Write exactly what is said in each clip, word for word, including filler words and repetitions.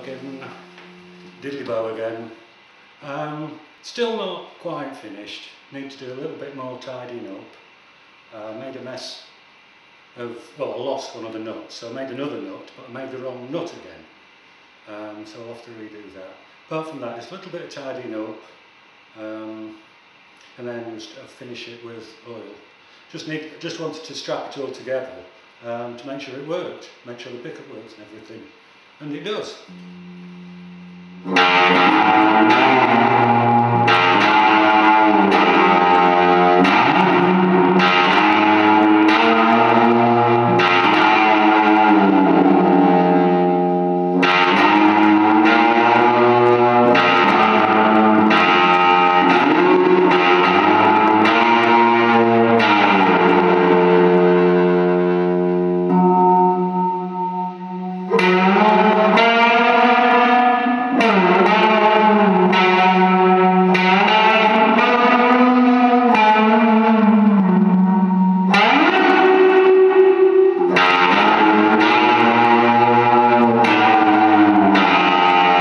working, diddly bow again. Um, still not quite finished, need to do a little bit more tidying up. I uh, made a mess of, well, I lost one of the nuts, so I made another nut, but I made the wrong nut again. Um, so I'll have to redo that. Apart from that, just a little bit of tidying up, um, and then just finish it with oil. Just need, just wanted to strap it all together um, to make sure it worked, make sure the pickup works and everything, and it does.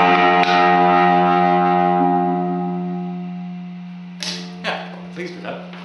Pleased with that.